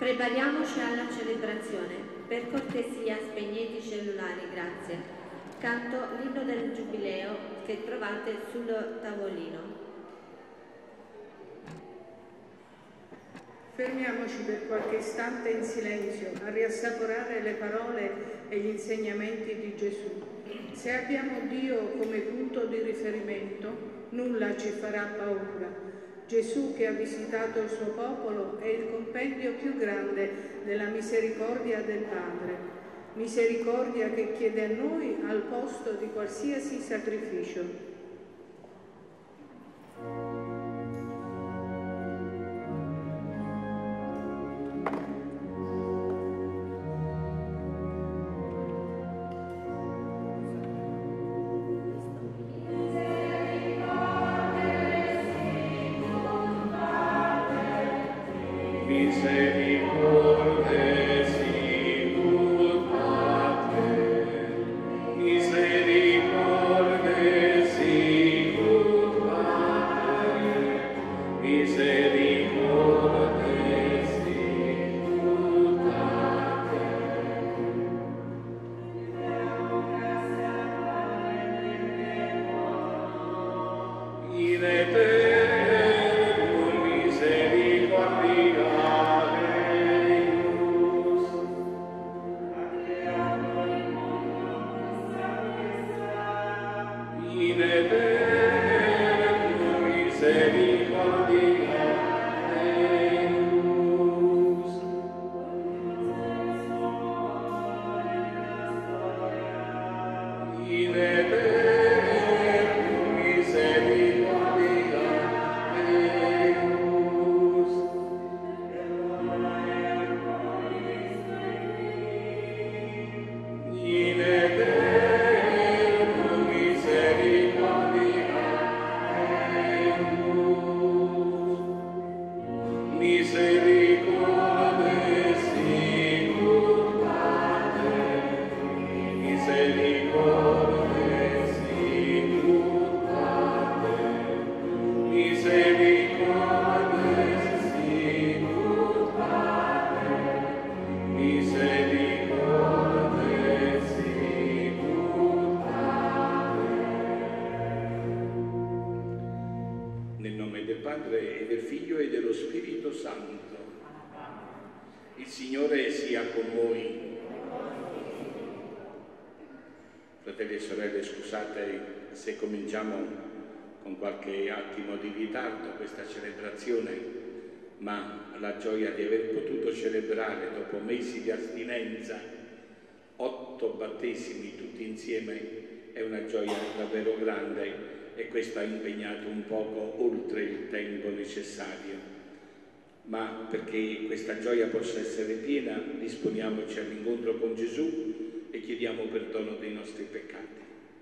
Prepariamoci alla celebrazione. Per cortesia spegnete i cellulari, grazie. Canto l'inno del Giubileo che trovate sul tavolino. Fermiamoci per qualche istante in silenzio a riassaporare le parole e gli insegnamenti di Gesù. Se abbiamo Dio come punto di riferimento, nulla ci farà paura. Gesù che ha visitato il suo popolo è il compendio più grande della misericordia del Padre. Misericordia che chiede a noi al posto di qualsiasi sacrificio. Fratelli e sorelle, scusate se cominciamo con qualche attimo di ritardo questa celebrazione, ma la gioia di aver potuto celebrare dopo mesi di astinenza 8 battesimi tutti insieme è una gioia davvero grande, e questo ha impegnato un poco oltre il tempo necessario. Ma perché questa gioia possa essere piena, disponiamoci all'incontro con Gesù e chiediamo perdono dei nostri peccati.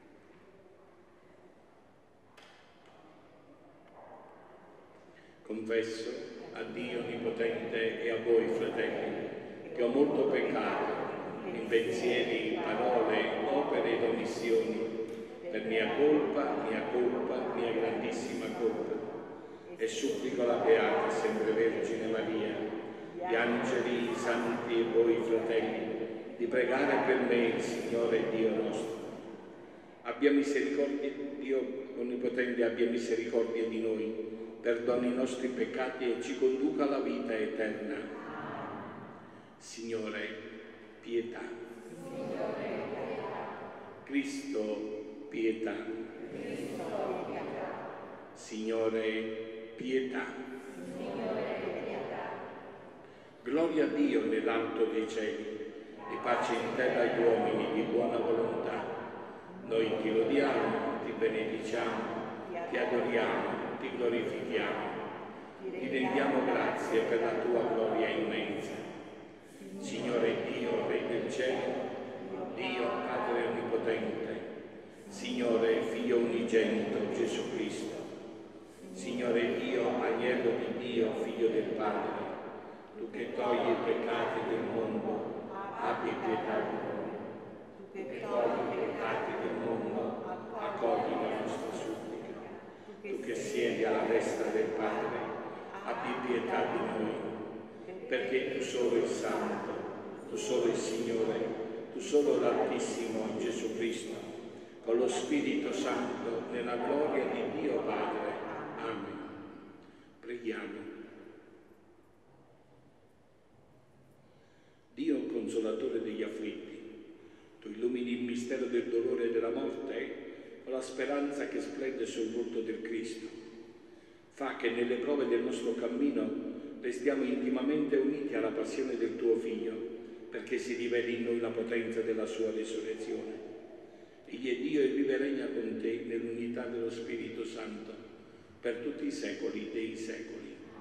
Confesso a Dio Onnipotente e a voi, fratelli, che ho molto peccato in pensieri, parole, opere ed omissioni, per mia colpa, mia grandissima colpa. E supplico la Beata sempre Vergine Maria, gli angeli, i santi e voi, fratelli, di pregare per me il Signore Dio nostro. Abbia misericordia, Dio Onnipotente abbia misericordia di noi, perdoni i nostri peccati e ci conduca alla vita eterna. Signore, pietà. Cristo, pietà. Signore, pietà. Gloria a Dio nell'alto dei cieli e pace in terra agli uomini di buona volontà. Noi ti lodiamo, ti benediciamo, ti adoriamo, ti glorifichiamo, ti rendiamo grazie per la tua gloria immensa. Signore Dio, Re del cielo, Dio Padre Onnipotente, Signore Figlio unigenito Gesù Cristo, Signore Dio, Agnello di Dio, Figlio del Padre, tu che togli i peccati del mondo, abbi pietà di noi. Tu che togli i peccati del mondo, accogli la nostra supplica. Tu che siedi alla destra del Padre, abbi pietà di noi. perché tu solo il Santo, tu solo il Signore, tu solo l'Altissimo Gesù Cristo, con lo Spirito Santo, nella gloria di Dio Padre. Amen. Preghiamo. Dio consolatore degli afflitti, tu illumini il mistero del dolore e della morte con la speranza che splende sul volto del Cristo. Fa che nelle prove del nostro cammino restiamo intimamente uniti alla passione del tuo Figlio, perché si riveli in noi la potenza della sua risurrezione. Egli è Dio e vive e regna con te nell'unità dello Spirito Santo, per tutti i secoli dei secoli.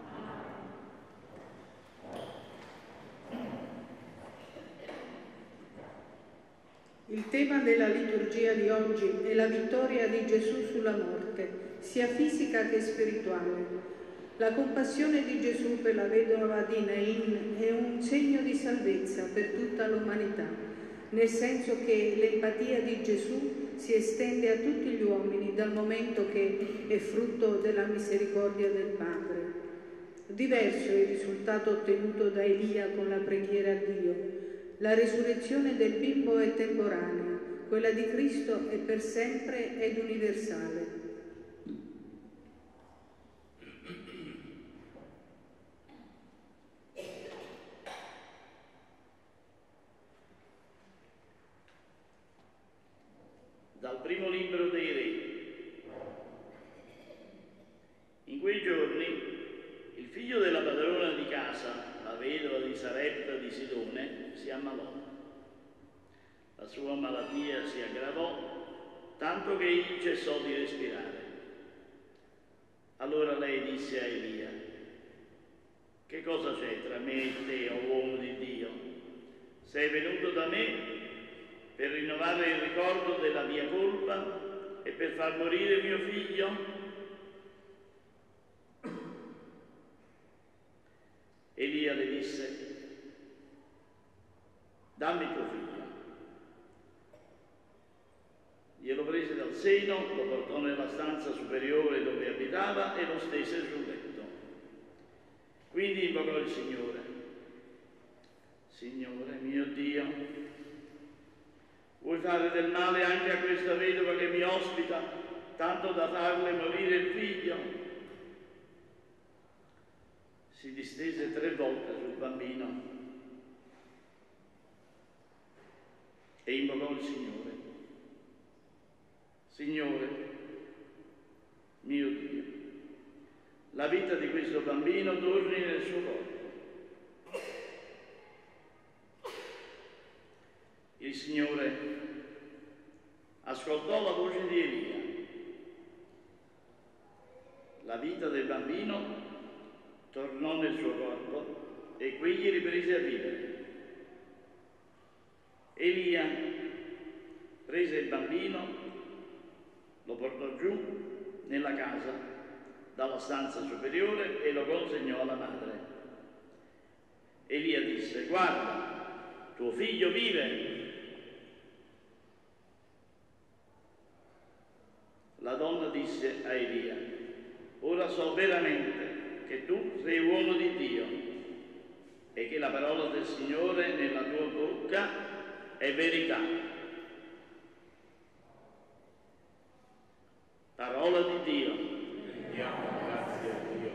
Il tema della liturgia di oggi è la vittoria di Gesù sulla morte, sia fisica che spirituale. La compassione di Gesù per la vedova di Nain è un segno di salvezza per tutta l'umanità, nel senso che l'empatia di Gesù si estende a tutti gli uomini dal momento che è frutto della misericordia del Padre. Diverso è il risultato ottenuto da Elia con la preghiera a Dio. La risurrezione del bimbo è temporanea, quella di Cristo è per sempre ed universale. Dal primo libro dei Re. In quei giorni il figlio della padrona di casa, la vedova di Sarepta di Sidone, si ammalò. La sua malattia si aggravò, tanto che egli cessò di respirare. Allora lei disse a Elia: che cosa c'è tra me e te, o uomo di Dio? Sei venuto da me per rinnovare il ricordo della mia colpa e per far morire mio figlio? Elia le disse: dammi tuo figlio. Glielo prese dal seno, lo portò nella stanza superiore dove abitava e lo stese sul letto. Quindi invocò il Signore: Signore mio Dio, vuoi fare del male anche a questa vedova che mi ospita, tanto da farle morire il figlio? Si distese 3 volte sul bambino e invocò il Signore: Signore mio Dio, la vita di questo bambino torni nel suo corpo. Il Signore ascoltò la voce di Elia. La vita del bambino tornò nel suo corpo e quegli riprese a vivere. Elia prese il bambino, lo portò giù nella casa dalla stanza superiore e lo consegnò alla madre. Elia disse: guarda, tuo figlio vive. La donna disse a Elia: ora so veramente che tu sei uomo di Dio e che la parola del Signore nella tua bocca è verità. Parola di Dio. Rendiamo grazie a Dio.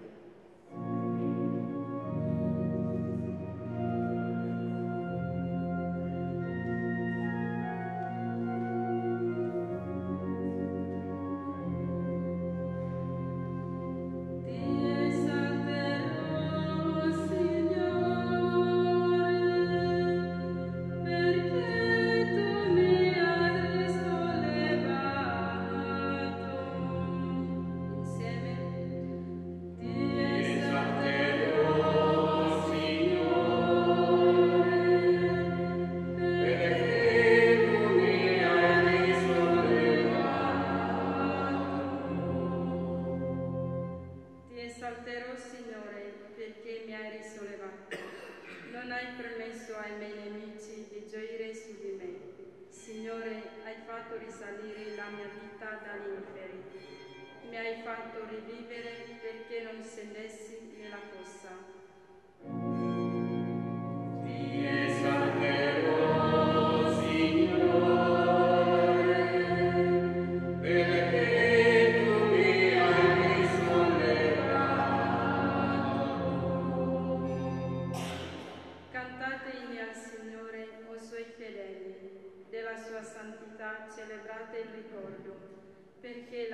Esalterò, Signore, perché mi hai risollevato. Non hai permesso ai miei nemici di gioire su di me. Signore, hai fatto risalire la mia vita dagli inferi. Mi hai fatto rivivere perché non scendessi nella fossa.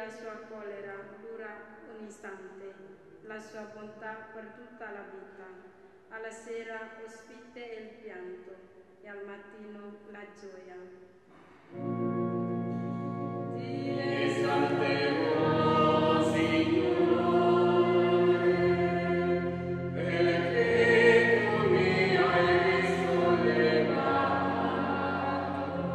la sua collera dura un istante, la sua bontà per tutta la vita. Alla sera ospite il pianto e al mattino la gioia. Ti esalterò, Signore, perché tu mi hai sollevato.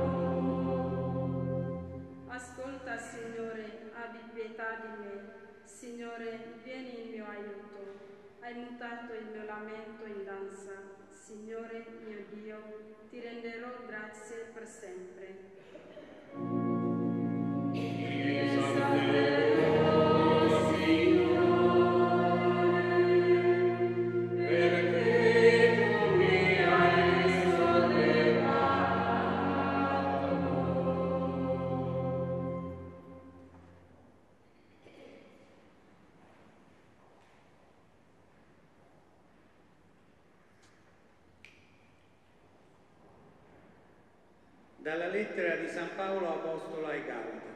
Ascolta, Signore, abbi pietà di me. Signore, vieni in mio aiuto. Hai mutato il mio lamento in danza. Signore mio Dio, ti renderò grazie per sempre. Ti esalterò, Signore, perché tu mi hai sollevato. Dalla lettera di San Paolo Apostolo ai Galati.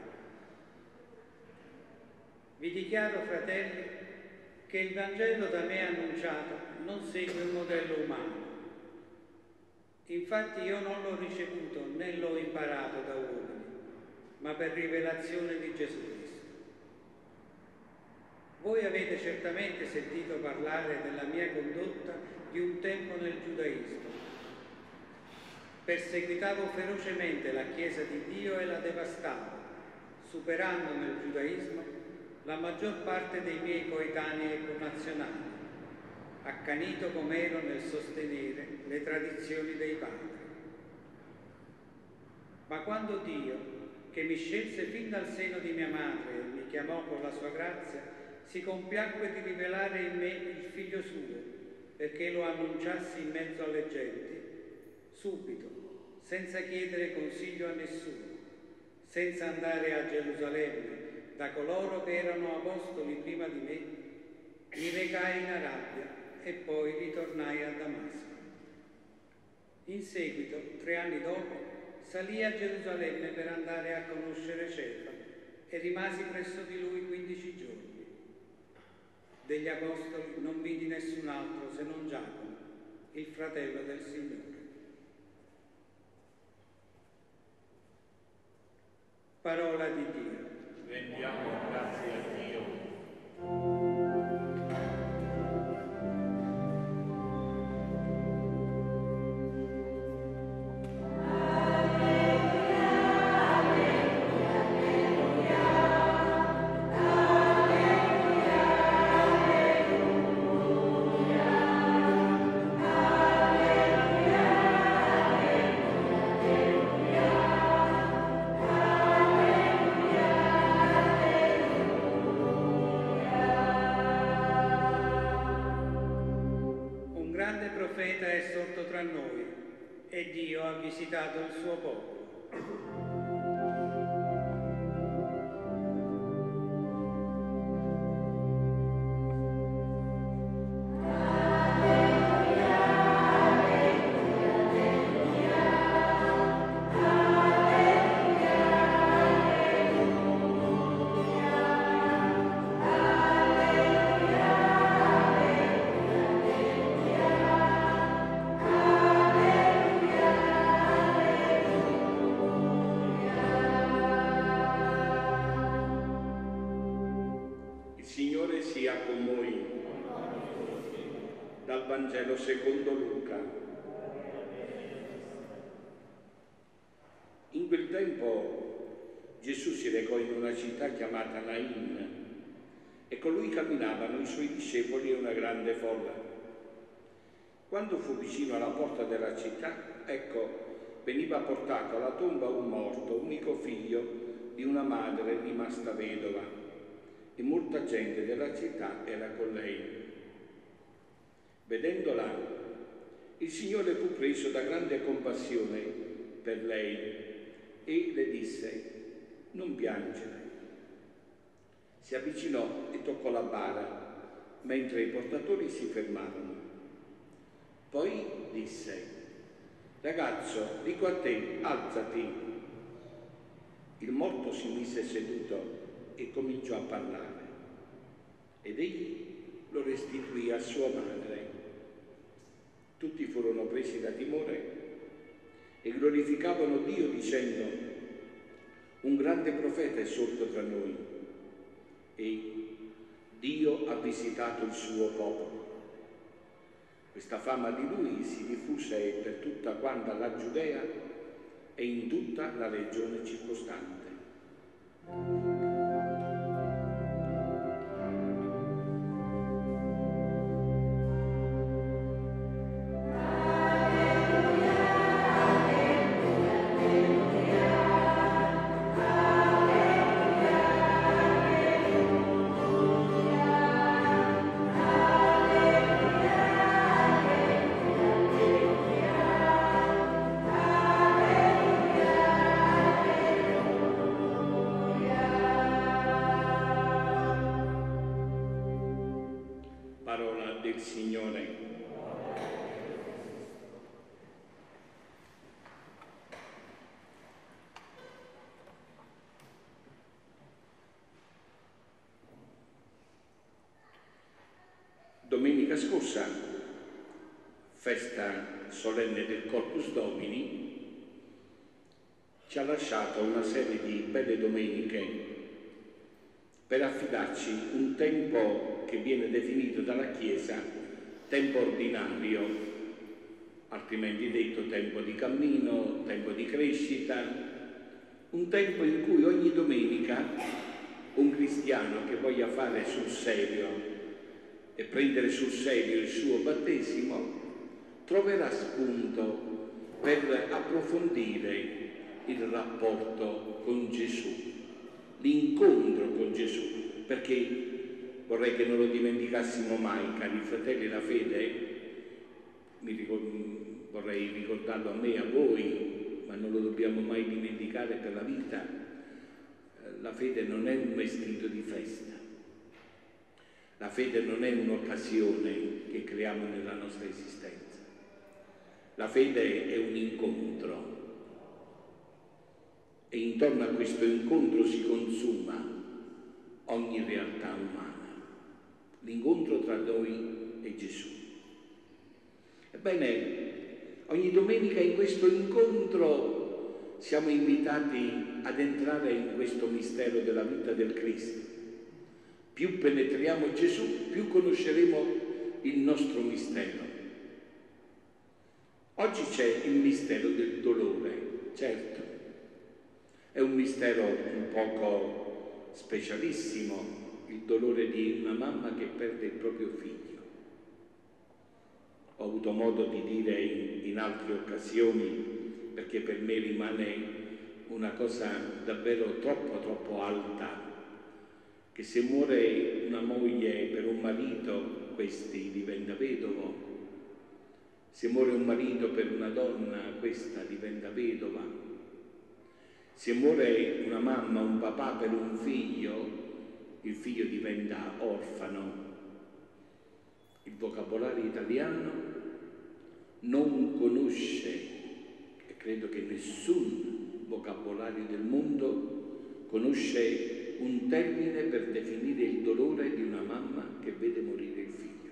Vi dichiaro, fratelli, che il Vangelo da me annunciato non segue un modello umano. Infatti io non l'ho ricevuto né l'ho imparato da uomini, ma per rivelazione di Gesù Cristo. Voi avete certamente sentito parlare della mia condotta di un tempo nel giudaismo. Perseguitavo ferocemente la Chiesa di Dio e la devastavo, superando nel giudaismo la maggior parte dei miei coetanei e connazionali, accanito com'ero nel sostenere le tradizioni dei padri. Ma quando Dio, che mi scelse fin dal seno di mia madre e mi chiamò con la sua grazia, si compiacque di rivelare in me il Figlio suo, perché lo annunciassi in mezzo alle genti, subito, senza chiedere consiglio a nessuno, senza andare a Gerusalemme da coloro che erano apostoli prima di me, mi recai in Arabia e poi ritornai a Damasco. In seguito, 3 anni dopo, salii a Gerusalemme per andare a conoscere Cefa e rimasi presso di lui 15 giorni. Degli apostoli non vidi nessun altro se non Giacomo, il fratello del Signore. Parola di Dio. Rendiamo grazie a Dio. È sorto tra noi e Dio ha visitato il suo popolo. Dal Vangelo secondo Luca. In quel tempo Gesù si recò in una città chiamata Nain e con lui camminavano i suoi discepoli e una grande folla. Quando fu vicino alla porta della città, ecco, veniva portato alla tomba un morto, unico figlio di una madre rimasta vedova, e molta gente della città era con lei. Vedendola, il Signore fu preso da grande compassione per lei e le disse: non piangere. Si avvicinò e toccò la bara, mentre i portatori si fermarono. Poi disse: ragazzo, dico a te, alzati. Il morto si mise seduto e cominciò a parlare. Ed egli lo restituì a sua madre. Tutti furono presi da timore e glorificavano Dio dicendo: un grande profeta è sorto tra noi e Dio ha visitato il suo popolo. Questa fama di lui si diffuse per tutta quanta la Giudea e in tutta la regione circostante. Parola del Signore. Domenica scorsa, festa solenne del Corpus Domini, ci ha lasciato una serie di belle domeniche per affidarci un tempo che viene definito dalla Chiesa tempo ordinario, altrimenti detto tempo di cammino, tempo di crescita, un tempo in cui ogni domenica un cristiano che voglia fare sul serio e prendere sul serio il suo battesimo troverà spunto per approfondire il rapporto con Gesù, l'incontro con Gesù, perché vorrei che non lo dimenticassimo mai, cari fratelli, la fede, vorrei ricordarlo a me e a voi, ma non lo dobbiamo mai dimenticare per la vita. La fede non è un vestito di festa, la fede non è un'occasione che creiamo nella nostra esistenza, la fede è un incontro e intorno a questo incontro si consuma ogni realtà umana. L'incontro tra noi e Gesù. Ebbene, ogni domenica in questo incontro siamo invitati ad entrare in questo mistero della vita del Cristo. Più penetriamo Gesù, più conosceremo il nostro mistero. Oggi c'è il mistero del dolore, certo, è un mistero un poco specialissimo, il dolore di una mamma che perde il proprio figlio. Ho avuto modo di dire in altre occasioni, perché per me rimane una cosa davvero troppo alta, che se muore una moglie per un marito, questi diventa vedovo. Se muore un marito per una donna, questa diventa vedova. Se muore una mamma, un papà per un figlio, il figlio diventa orfano. Il vocabolario italiano non conosce, e credo che nessun vocabolario del mondo conosce un termine per definire il dolore di una mamma che vede morire il figlio.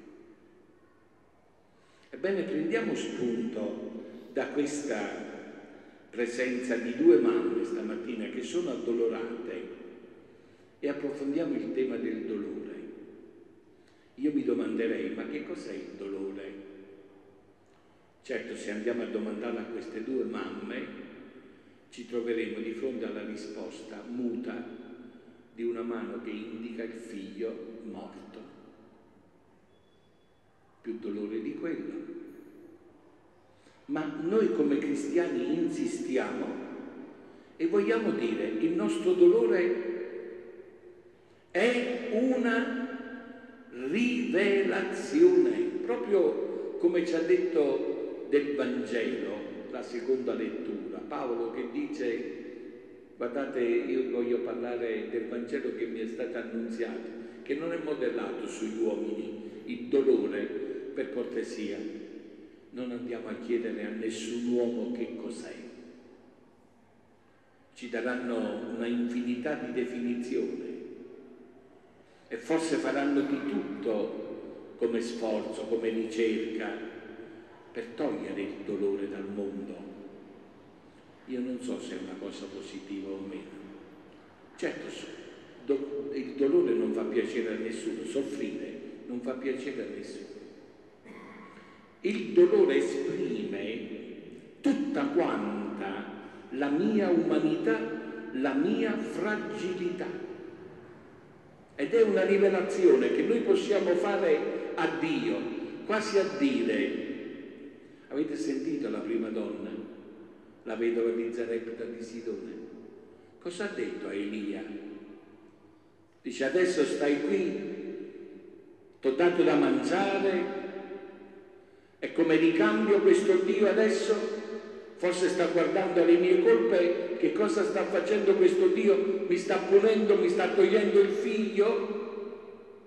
Ebbene, prendiamo spunto da questa presenza di due mamme stamattina che sono addolorate e approfondiamo il tema del dolore. Io mi domanderei, ma che cos'è il dolore? Certo, se andiamo a domandare a queste due mamme, ci troveremo di fronte alla risposta muta di una mano che indica il figlio morto. Più dolore di quello. Ma noi come cristiani insistiamo e vogliamo dire il nostro dolore è una rivelazione, proprio come ci ha detto del Vangelo, la seconda lettura. Paolo che dice, guardate, io voglio parlare del Vangelo che mi è stato annunziato, che non è modellato sugli uomini, il dolore, per cortesia. Non andiamo a chiedere a nessun uomo che cos'è. Ci daranno una infinità di definizioni. e forse faranno di tutto come sforzo, come ricerca, per togliere il dolore dal mondo. Io non so se è una cosa positiva o meno. Certo, il dolore non fa piacere a nessuno, soffrire non fa piacere a nessuno. Il dolore esprime tutta quanta la mia umanità, la mia fragilità. Ed è una rivelazione che noi possiamo fare a Dio, quasi a dire: avete sentito la prima donna, la vedova di Zarepta di Sidone? Cosa ha detto a Elia? Dice: adesso stai qui, t'ho dato da mangiare, e come ricambio questo Dio adesso forse sta guardando alle mie colpe. Che cosa sta facendo questo Dio? Mi sta punendo, mi sta togliendo il figlio?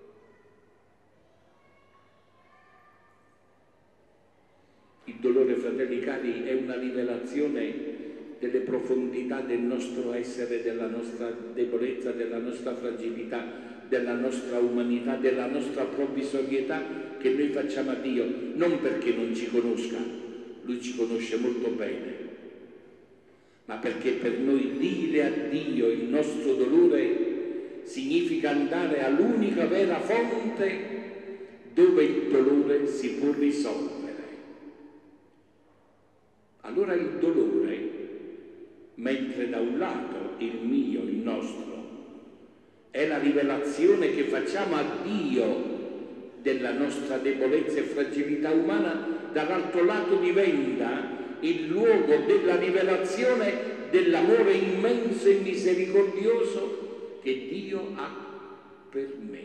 Il dolore, fratelli cari, è una rivelazione delle profondità del nostro essere, della nostra debolezza, della nostra fragilità, della nostra umanità, della nostra provvisorietà che noi facciamo a Dio, non perché non ci conosca, Lui ci conosce molto bene, ma perché per noi dire a Dio il nostro dolore significa andare all'unica vera fonte dove il dolore si può risolvere. Allora il dolore, mentre da un lato il mio, il nostro, è la rivelazione che facciamo a Dio della nostra debolezza e fragilità umana, dall'altro lato diventa il luogo della rivelazione dell'amore immenso e misericordioso che Dio ha per me.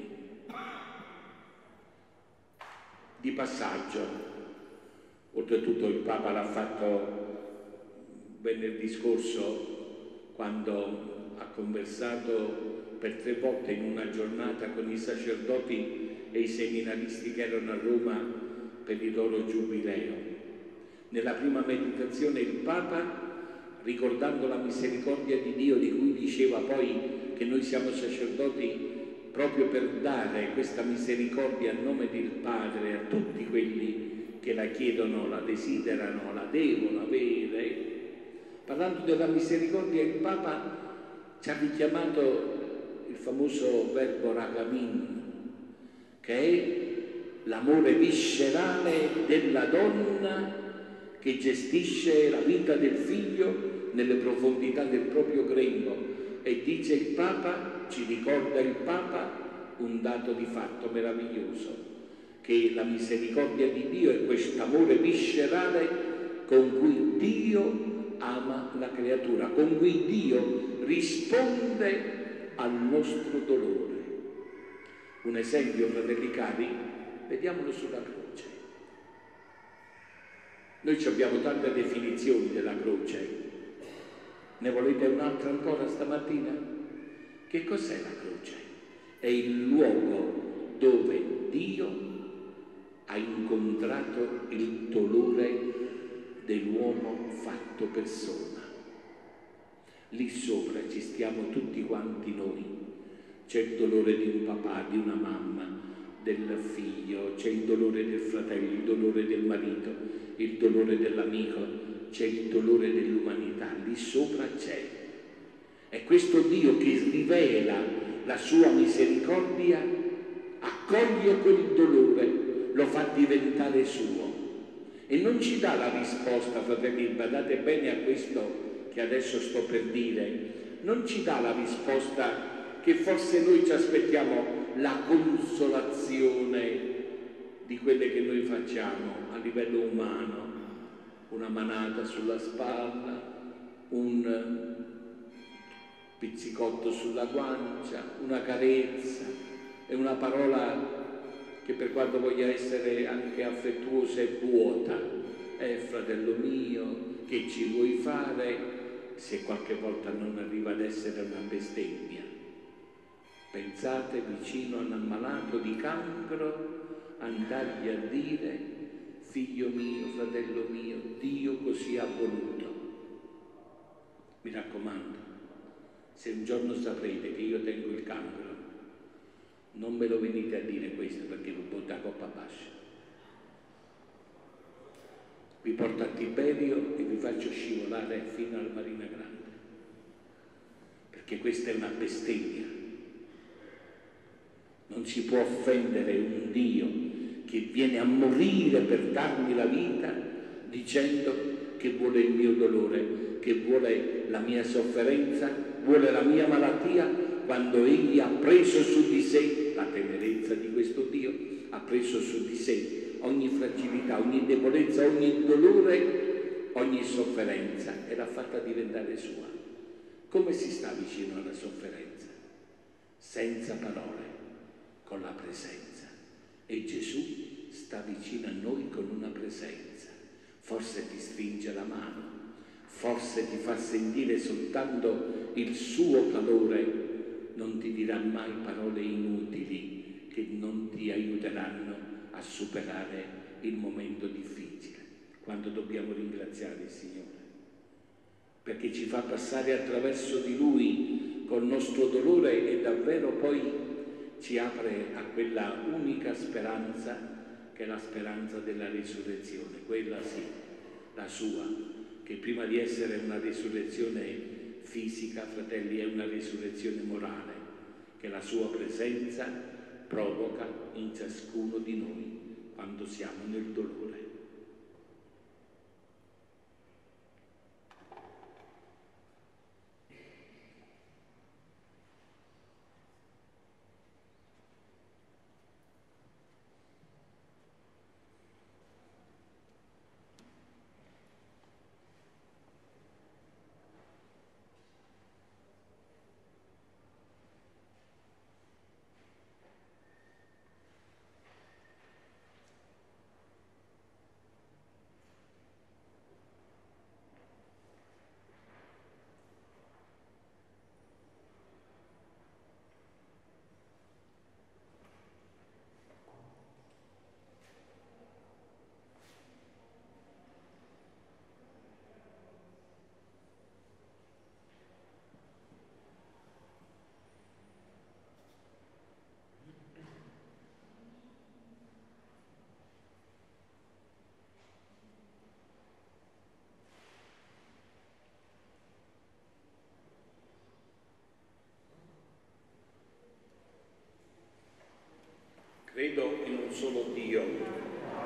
Di passaggio, oltretutto il Papa l'ha fatto venerdì scorso, quando ha conversato per 3 volte in una giornata con i sacerdoti e i seminaristi che erano a Roma per il loro giubileo. Nella prima meditazione il Papa, ricordando la misericordia di Dio, di cui diceva poi che noi siamo sacerdoti proprio per dare questa misericordia a nome del Padre a tutti quelli che la chiedono, la desiderano, la devono avere, parlando della misericordia, il Papa ci ha richiamato il famoso verbo ragamin, che è l'amore viscerale della donna che gestisce la vita del figlio nelle profondità del proprio grembo. E dice il Papa, ci ricorda il Papa, un dato di fatto meraviglioso, che la misericordia di Dio è quest'amore viscerale con cui Dio ama la creatura, con cui Dio risponde al nostro dolore. Un esempio, fratelli cari, vediamolo sulla croce. Noi abbiamo tante definizioni della croce. Ne volete un'altra ancora stamattina? Che cos'è la croce? È il luogo dove Dio ha incontrato il dolore dell'uomo fatto persona. Lì sopra ci stiamo tutti quanti noi. C'è il dolore di un papà, di una mamma, del figlio, c'è il dolore del fratello, il dolore del marito, il dolore dell'amico, c'è il dolore dell'umanità, lì sopra c'è. È questo Dio che rivela la sua misericordia, accoglie quel dolore, lo fa diventare suo e non ci dà la risposta, fratelli, badate bene a questo che adesso sto per dire, non ci dà la risposta che forse noi ci aspettiamo, la consolazione di quelle che noi facciamo a livello umano, una manata sulla spalla, un pizzicotto sulla guancia, una carezza e una parola che, per quanto voglia essere anche affettuosa, è vuota. Fratello mio, che ci vuoi fare? Se qualche volta non arriva ad essere una bestemmia. Pensate, vicino a un ammalato di cancro, andargli a dire: figlio mio, fratello mio, Dio così ha voluto. Mi raccomando, se un giorno saprete che io tengo il cancro, Non me lo venite a dire questo perché vi butto a coppa bassa. Vi porto a Tiberio e vi faccio scivolare fino alla Marina Grande, perché questa è una bestemmia. Non si può offendere un Dio che viene a morire per darmi la vita dicendo che vuole il mio dolore, che vuole la mia sofferenza, vuole la mia malattia, quando Egli ha preso su di sé la tenerezza di questo Dio, ha preso su di sé ogni fragilità, ogni debolezza, ogni dolore, ogni sofferenza e l'ha fatta diventare sua. Come si sta vicino alla sofferenza? Senza parole, con la presenza. E Gesù sta vicino a noi con una presenza. Forse ti stringe la mano, forse ti fa sentire soltanto il suo calore, non ti dirà mai parole inutili che non ti aiuteranno a superare il momento difficile, quando dobbiamo ringraziare il Signore, perché ci fa passare attraverso di Lui col nostro dolore e davvero poi ci apre a quella unica speranza che è la speranza della risurrezione, quella sì, la sua, che prima di essere una risurrezione fisica, fratelli, è una risurrezione morale, che la sua presenza provoca in ciascuno di noi quando siamo nel dolore. Credo in un solo Dio,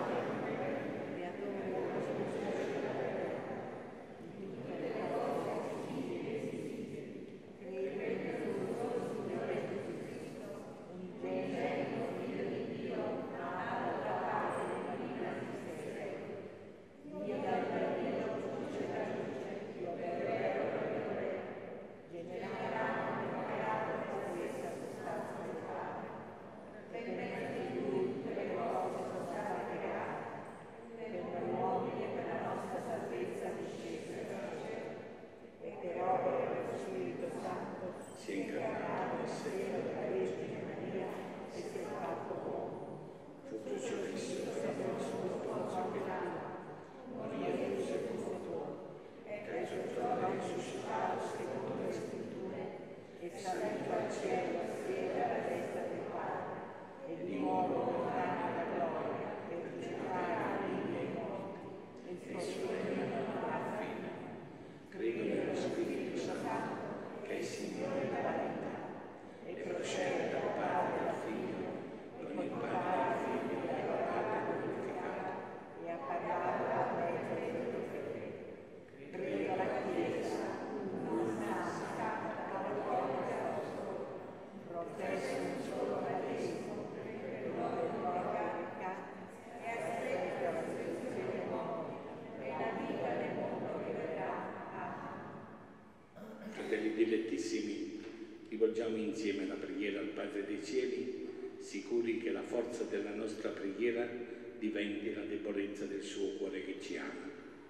rivolgiamo insieme la preghiera al Padre dei Cieli, sicuri che la forza della nostra preghiera diventi la debolezza del suo cuore che ci ama.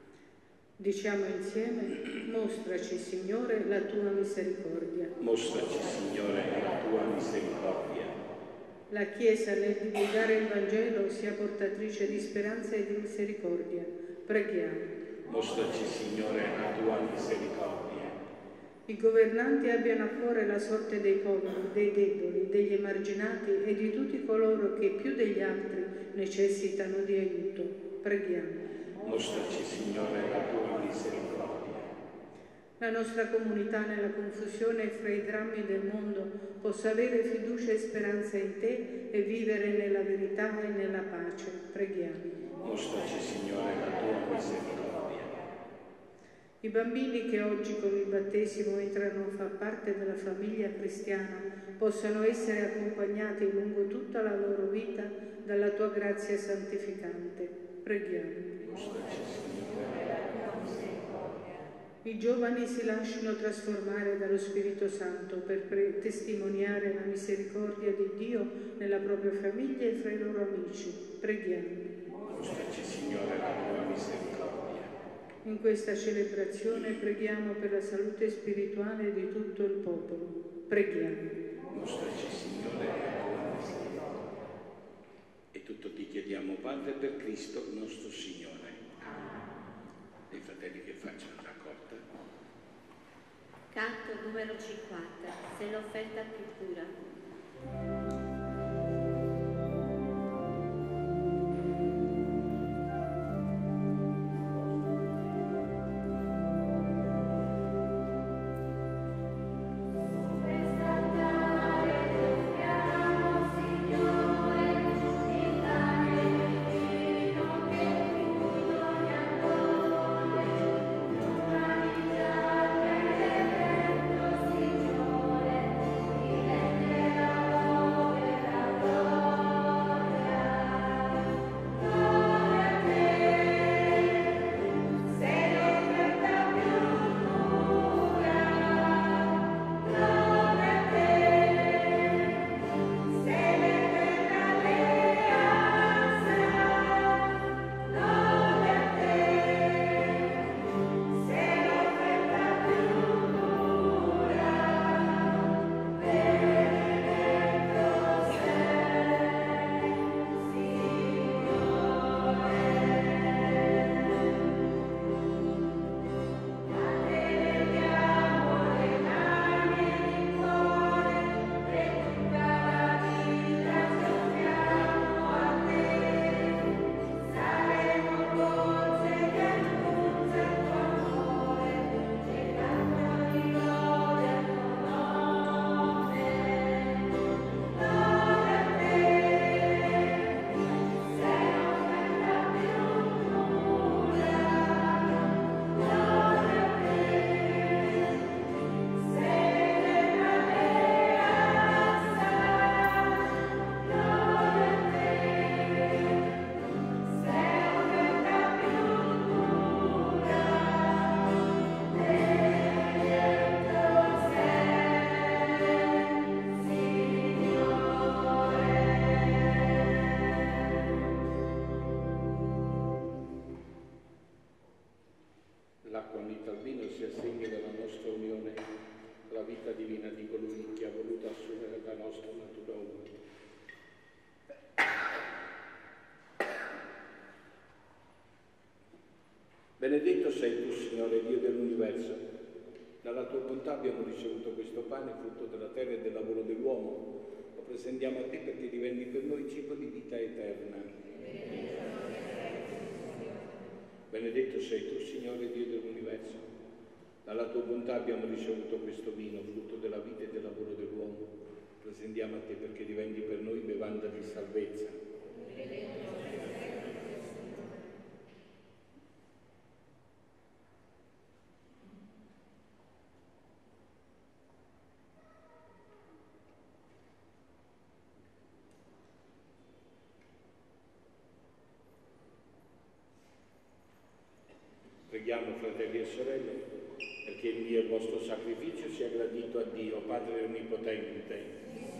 Diciamo insieme: mostraci, Signore, la tua misericordia. Mostraci, Signore, la tua misericordia. La Chiesa, nel divulgare il Vangelo, sia portatrice di speranza e di misericordia. Preghiamo. Mostraci, Signore, la tua misericordia. I governanti abbiano a cuore la sorte dei poveri, dei deboli, degli emarginati e di tutti coloro che più degli altri necessitano di aiuto. Preghiamo. Mostraci, Signore, la tua misericordia. La nostra comunità nella confusione fra i drammi del mondo possa avere fiducia e speranza in te e vivere nella verità e nella pace. Preghiamo. Mostraci, Signore, la tua misericordia. I bambini che oggi con il battesimo entrano a far parte della famiglia cristiana possano essere accompagnati lungo tutta la loro vita dalla tua grazia santificante. Preghiamo. I giovani si lasciano trasformare dallo Spirito Santo per testimoniare la misericordia di Dio nella propria famiglia e fra i loro amici. Preghiamo. Mostraci, Signore, la tua misericordia. In questa celebrazione preghiamo per la salute spirituale di tutto il popolo. Preghiamo. Mostraci, Signore, la tua misericordia. E tutto ti chiediamo, Padre, per Cristo nostro Signore. Dei fratelli che facciano raccolta. Canto numero 50. Se l'offerta più pura. L'acqua unita al vino sia segno della nostra unione alla vita divina di colui che ha voluto assumere la nostra natura umana. Benedetto sei tu, Signore, Dio dell'universo. Dalla tua bontà abbiamo ricevuto questo pane, frutto della terra e del lavoro dell'uomo. Lo presentiamo a te perché diventi per noi cibo di vita eterna. Benedetto sei tu, Signore, Dio dell'universo. Dalla tua bontà abbiamo ricevuto questo vino, frutto della vita e del lavoro dell'uomo. Presentiamo a te perché diventi per noi bevanda di salvezza. Preghiamo, fratelli e sorelle, perché il mio e il vostro sacrificio sia gradito a Dio, Padre Onnipotente.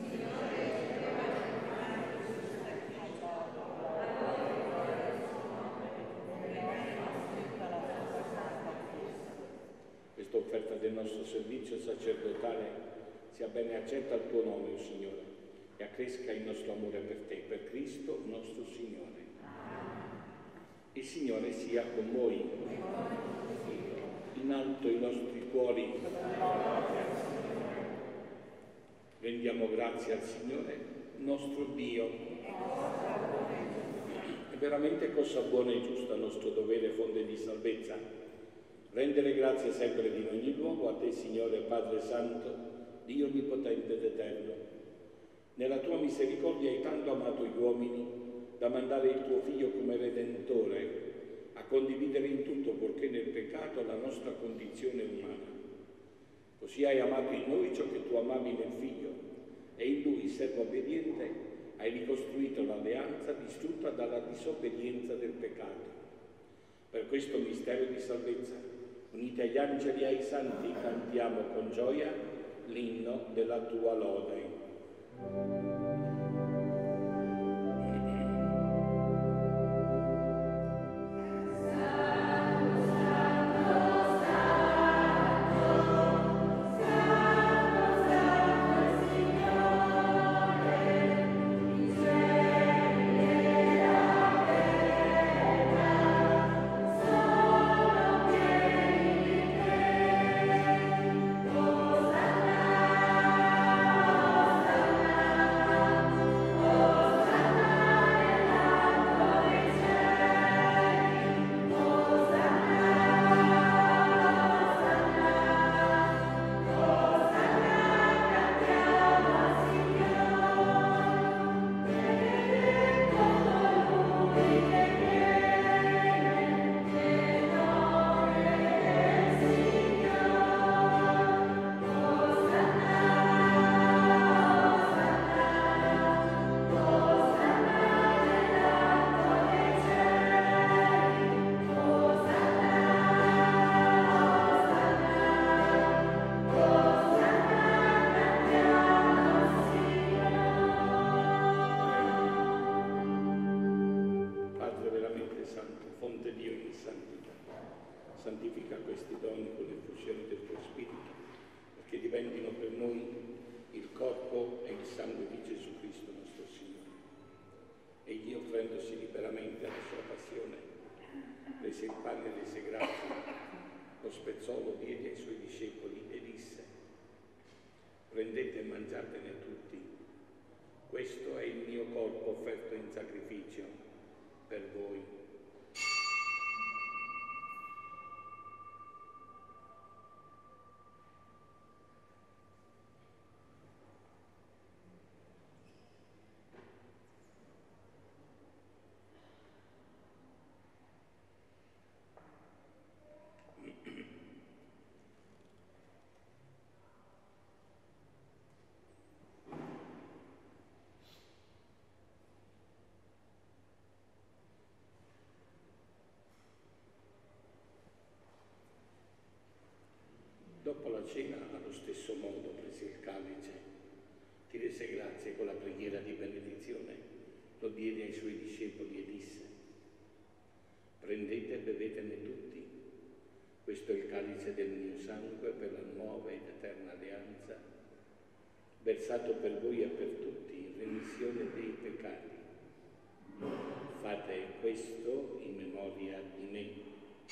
Questa offerta del nostro servizio sacerdotale sia bene accetta al tuo nome, o Signore, e accresca il nostro amore per te, per Cristo nostro Signore. Il Signore sia con voi. Il in alto i nostri cuori. Rendiamo grazie al Signore, nostro Dio. È veramente cosa buona e giusta, nostro dovere, fonte di salvezza, rendere grazie sempre ed in ogni luogo a Te, Signore Padre Santo, Dio Onnipotente ed Eterno. Nella Tua misericordia hai tanto amato gli uomini da mandare il Tuo Figlio come Redentore a condividere in tutto, purché nel peccato, la nostra condizione umana. Così hai amato in noi ciò che Tu amavi nel Figlio, e in Lui, servo obbediente, hai ricostruito l'alleanza distrutta dalla disobbedienza del peccato. Per questo mistero di salvezza, uniti agli angeli e ai santi, cantiamo con gioia l'inno della Tua lode. Santifica questi doni con l'effusione del Tuo Spirito, perché diventino per noi il corpo e il sangue di Gesù Cristo nostro Signore. Egli, offrendosi liberamente alla sua passione, prese il pane e rese grazie, lo spezzò, lo diede ai Suoi discepoli e disse: prendete e mangiatene tutti, questo è il mio corpo offerto in sacrificio per voi. Dopo la cena, allo stesso modo, prese il calice, ti rese grazie con la preghiera di benedizione, lo diede ai Suoi discepoli e disse: prendete e bevetene tutti, questo è il calice del mio sangue per la nuova ed eterna alleanza, versato per voi e per tutti in remissione dei peccati. Fate questo in memoria di me.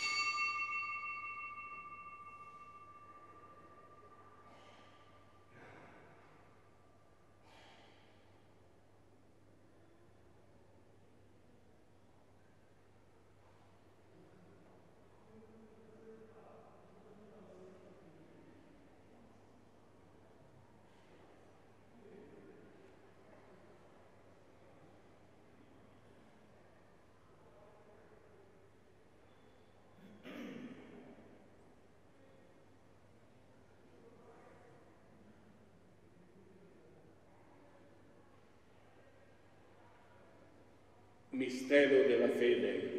Mistero della fede.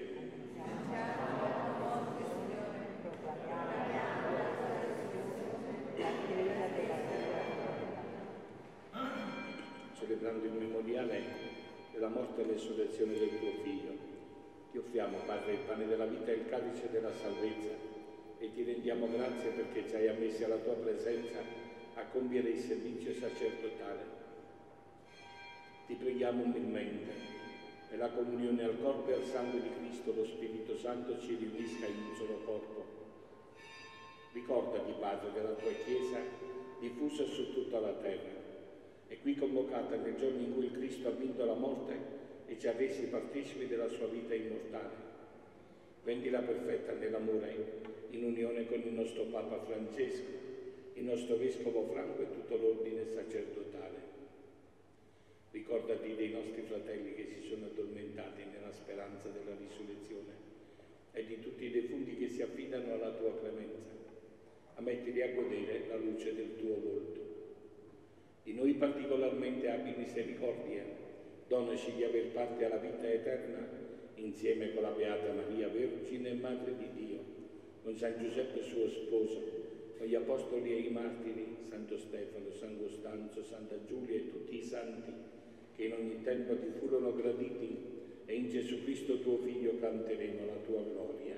Celebrando il memoriale della morte e resurrezione del Tuo Figlio, ti offriamo, Padre, il pane della vita e il calice della salvezza, e ti rendiamo grazie perché ci hai ammessi alla Tua presenza a compiere il servizio sacerdotale. Ti preghiamo umilmente, e la comunione al corpo e al sangue di Cristo, lo Spirito Santo ci riunisca in un solo corpo. Ricordati, Padre, della tua Chiesa diffusa su tutta la terra e qui convocata nel giorno in cui il Cristo ha vinto la morte e ci ha resi partecipi della sua vita immortale. Rendila perfetta nell'amore, in unione con il nostro Papa Francesco, il nostro Vescovo Franco e tutto l'ordine sacerdotale. Ricordati dei nostri fratelli che si sono addormentati nella speranza della risurrezione e di tutti i defunti che si affidano alla tua clemenza. Ammettili a godere la luce del tuo volto. Di noi particolarmente abbi misericordia, donaci di aver parte alla vita eterna insieme con la Beata Maria, Vergine e Madre di Dio, con San Giuseppe suo sposo, con gli Apostoli e i Martiri, Santo Stefano, San Costanzo, Santa Giulia e tutti i santi che in ogni tempo ti furono graditi, e in Gesù Cristo tuo Figlio canteremo la tua gloria.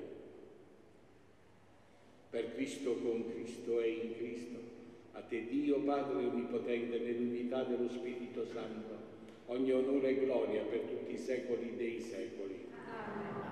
Per Cristo, con Cristo e in Cristo, a te Dio Padre Onnipotente, nell'unità dello Spirito Santo, ogni onore e gloria per tutti i secoli dei secoli. Amen.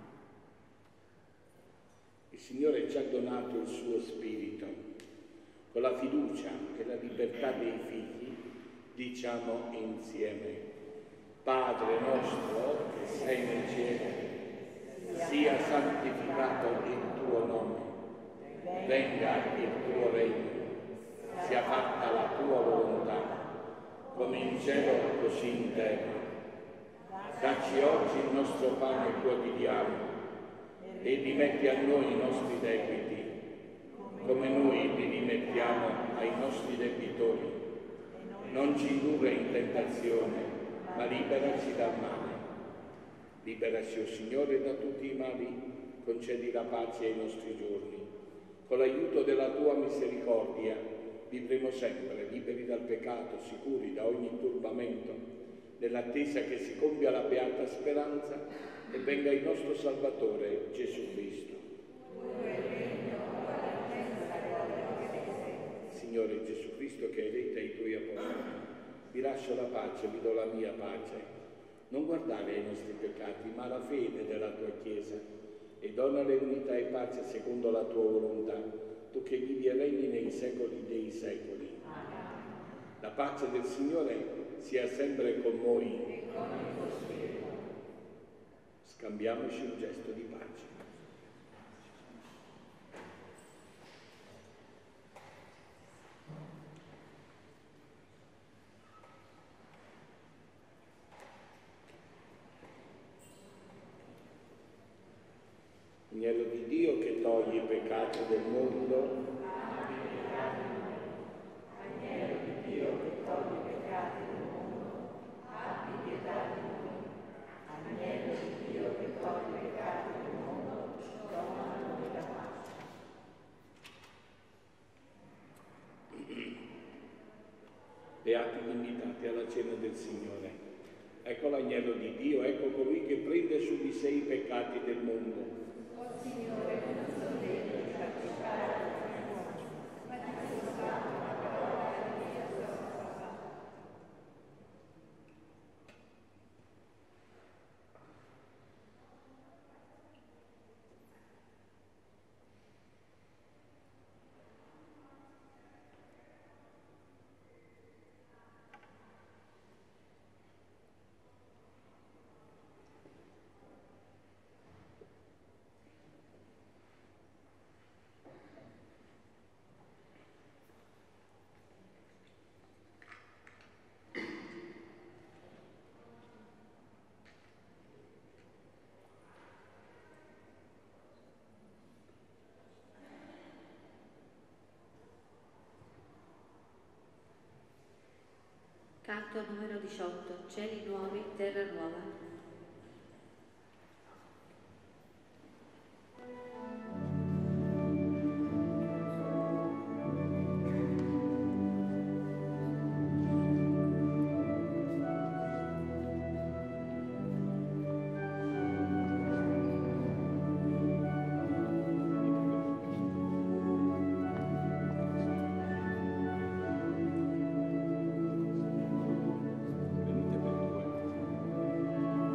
Il Signore ci ha donato il suo Spirito. Con la fiducia e la libertà dei figli diciamo insieme: Padre nostro che sei nel cielo, sia santificato il tuo nome, venga il tuo regno, sia fatta la tua volontà, come in cielo così in terra. Dacci oggi il nostro pane quotidiano e rimetti a noi i nostri debiti, come noi li rimettiamo ai nostri debitori. Non ci indurre in tentazione, ma liberaci dal male. Liberaci, o Signore, da tutti i mali, concedi la pace ai nostri giorni. Con l'aiuto della tua misericordia vivremo sempre liberi dal peccato, sicuri da ogni turbamento, nell'attesa che si compia la beata speranza e venga il nostro Salvatore Gesù Cristo. Signore Gesù Cristo, che hai detto ai tuoi apostoli: vi lascio la pace, vi do la mia pace. Non guardare ai nostri peccati, ma alla fede della tua Chiesa, e donale unità e pace secondo la tua volontà, tu che vivi e regni nei secoli dei secoli. La pace del Signore sia sempre con voi. Scambiamoci un gesto di pace. Agnello di Dio che toglie i peccati del mondo. Agnello di Dio che toglie i peccati del mondo, abbi pietà di noi. Agnello di Dio che toglie i peccati del mondo, dona a noi la pace. Beati gli invitati alla cena del Signore. Ecco l'agnello di Dio, ecco colui che prende su di sé i peccati del mondo. Signore, non sono degno di partecipare alla tua morte, ma di soltanto una parola di Dio tua. Canto numero 18, Cieli nuovi, terra nuova. Venite per due.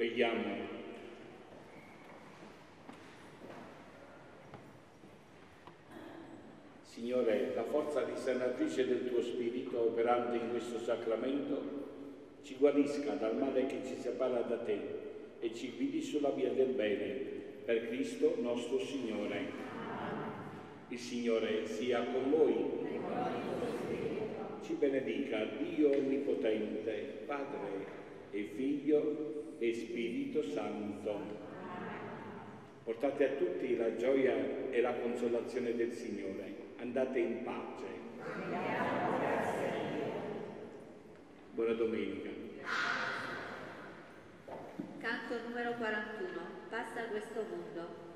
Preghiamo. Signore, la forza risanatrice del tuo Spirito operante in questo sacramento ci guarisca dal male che ci separa da te e ci guidi sulla via del bene, per Cristo nostro Signore. Il Signore sia con voi. Ci benedica Dio Onnipotente, Padre e Figlio e Spirito Santo. Portate a tutti la gioia e la consolazione del Signore. Andate in pace. Buona domenica. Canto numero 41. Passa questo mondo.